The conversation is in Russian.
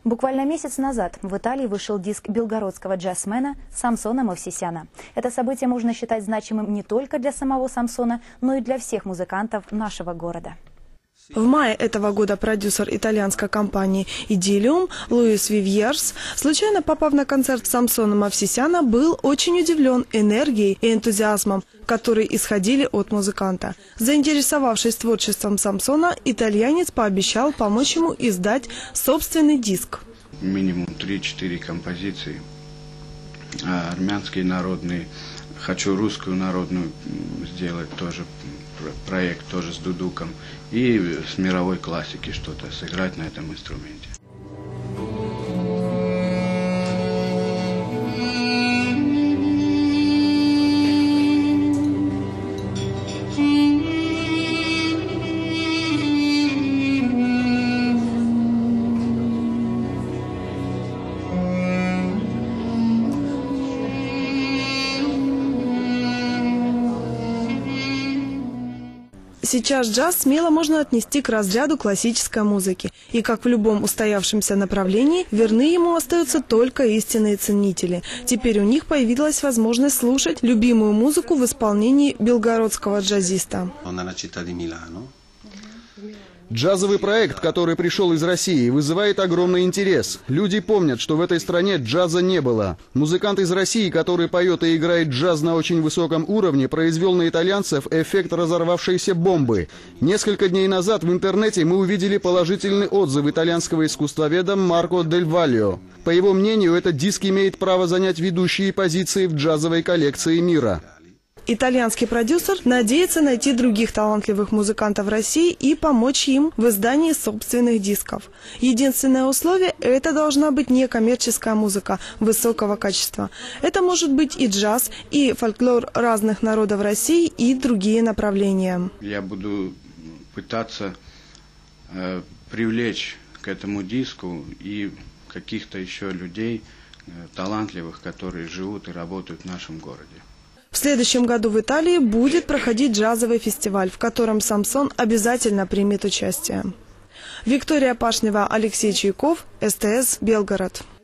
Буквально месяц назад в Италии вышел диск белгородского джазмена Самсона Мовсисяна. Это событие можно считать значимым не только для самого Самсона, но и для всех музыкантов нашего города. В мае этого года продюсер итальянской компании «Идиллиум» Луис Вивьерс, случайно попав на концерт Самсона Мовсисяна, был очень удивлен энергией и энтузиазмом, которые исходили от музыканта. Заинтересовавшись творчеством Самсона, итальянец пообещал помочь ему издать собственный диск. Минимум 3-4 композиции, армянские народные, хочу русскую народную сделать тоже. Проект тоже с дудуком и с мировой классики что-то сыграть на этом инструменте. Сейчас джаз смело можно отнести к разряду классической музыки. И как в любом устоявшемся направлении, верны ему остаются только истинные ценители. Теперь у них появилась возможность слушать любимую музыку в исполнении белгородского джазиста. Джазовый проект, который пришел из России, вызывает огромный интерес. Люди помнят, что в этой стране джаза не было. Музыкант из России, который поет и играет джаз на очень высоком уровне, произвел на итальянцев эффект разорвавшейся бомбы. Несколько дней назад в интернете мы увидели положительный отзыв итальянского искусствоведа Марко Дель Вальо. По его мнению, этот диск имеет право занять ведущие позиции в джазовой коллекции мира. Итальянский продюсер надеется найти других талантливых музыкантов России и помочь им в издании собственных дисков. Единственное условие – это должна быть некоммерческая музыка высокого качества. Это может быть и джаз, и фольклор разных народов России, и другие направления. Я буду пытаться привлечь к этому диску и каких-то еще людей талантливых, которые живут и работают в нашем городе. В следующем году в Италии будет проходить джазовый фестиваль, в котором Самсон обязательно примет участие. Виктория Пашнева, Алексей Чайков, СТС, Белгород.